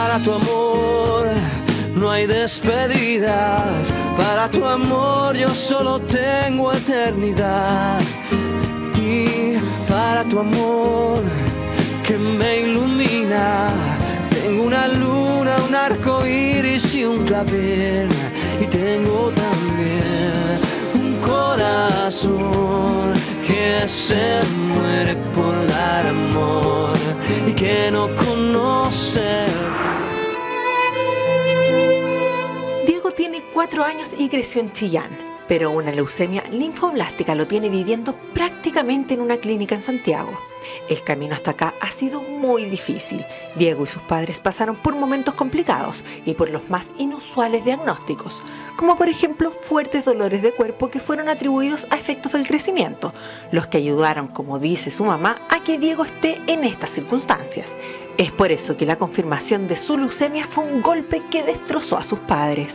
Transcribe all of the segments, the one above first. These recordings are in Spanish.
Para tu amor no hay despedidas, para tu amor yo solo tengo eternidad. Y para tu amor que me ilumina, tengo una luna, un arco iris y un clavel. Y tengo también un corazón que se muere por dar amor y que no conoce. Diego tiene 4 años y creció en Chillán, pero una leucemia linfoblástica lo tiene viviendo prácticamente en una clínica en Santiago. El camino hasta acá ha sido muy difícil. Diego y sus padres pasaron por momentos complicados y por los más inusuales diagnósticos, como por ejemplo fuertes dolores de cuerpo que fueron atribuidos a efectos del crecimiento, los que ayudaron, como dice su mamá, a que Diego esté en estas circunstancias. Es por eso que la confirmación de su leucemia fue un golpe que destrozó a sus padres.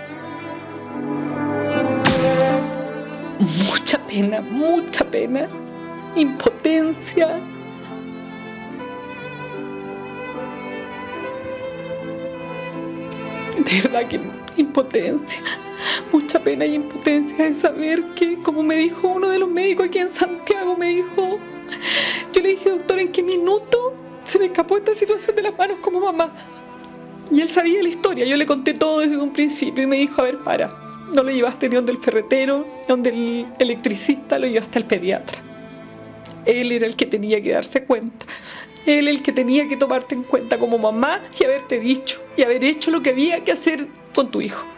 Mucha pena, impotencia. De verdad que impotencia, mucha pena y impotencia de saber que, como me dijo uno de los médicos aquí en Santiago, me dijo, yo le dije, doctor, ¿en qué minuto se me escapó esta situación de las manos como mamá? Y él sabía la historia, yo le conté todo desde un principio y me dijo, a ver, no lo llevaste ni donde el ferretero, ni donde el electricista, lo llevaste al pediatra. Él era el que tenía que darse cuenta. Él el que tenía que tomarte en cuenta como mamá y haberte dicho y haber hecho lo que había que hacer con tu hijo.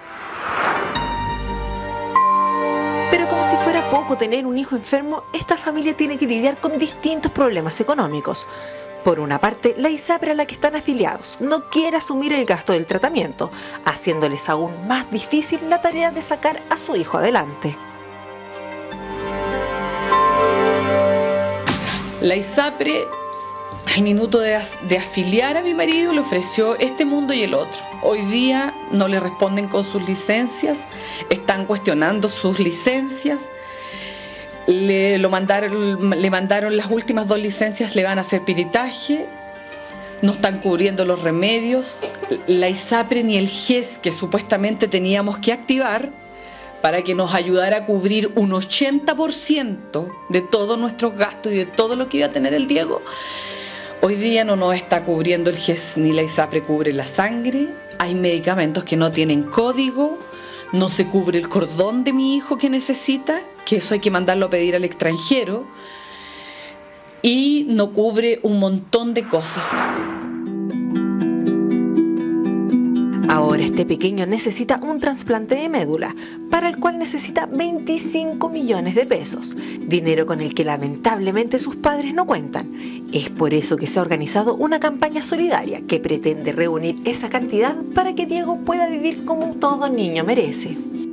Pero como si fuera poco tener un hijo enfermo, esta familia tiene que lidiar con distintos problemas económicos. Por una parte, la ISAPRE a la que están afiliados no quiere asumir el gasto del tratamiento, haciéndoles aún más difícil la tarea de sacar a su hijo adelante. La ISAPRE, al minuto de afiliar a mi marido, le ofreció este mundo y el otro. Hoy día no le responden con sus licencias, están cuestionando sus licencias. Le mandaron las últimas 2 licencias, le van a hacer piritaje, no están cubriendo los remedios. La ISAPRE ni el GES, que supuestamente teníamos que activar para que nos ayudara a cubrir un 80% de todos nuestros gastos y de todo lo que iba a tener el Diego, hoy día no nos está cubriendo el GES ni la ISAPRE cubre la sangre. Hay medicamentos que no tienen código, no se cubre el cordón de mi hijo que necesita, que eso hay que mandarlo a pedir al extranjero, y no cubre un montón de cosas. Ahora este pequeño necesita un trasplante de médula, para el cual necesita 25 millones de pesos, dinero con el que lamentablemente sus padres no cuentan. Es por eso que se ha organizado una campaña solidaria que pretende reunir esa cantidad para que Diego pueda vivir como todo niño merece.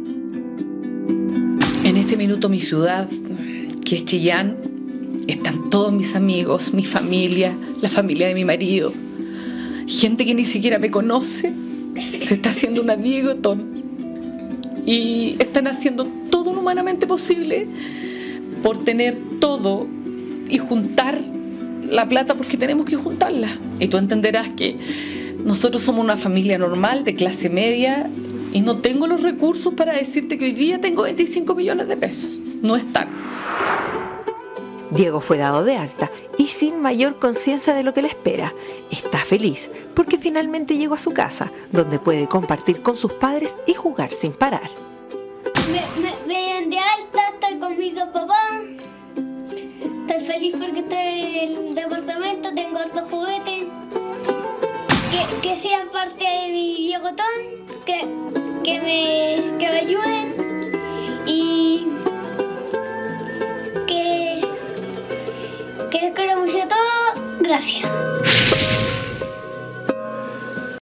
En este minuto mi ciudad, que es Chillán, están todos mis amigos, mi familia, la familia de mi marido, gente que ni siquiera me conoce. Se está haciendo una Diegotón y están haciendo todo lo humanamente posible por tener todo y juntar la plata, porque tenemos que juntarla. Y tú entenderás que nosotros somos una familia normal, de clase media, y no tengo los recursos para decirte que hoy día tengo 25 millones de pesos. No están. Diego fue dado de alta y sin mayor conciencia de lo que le espera. Está feliz porque finalmente llegó a su casa, donde puede compartir con sus padres y jugar sin parar. Me dieron de alta, estoy con mis 2 papás. Estoy feliz porque estoy en el departamento, tengo hartos juguetes. Que sean parte de mi Diegotón, que me ayuden y que les quiero mucho a todos. Gracias.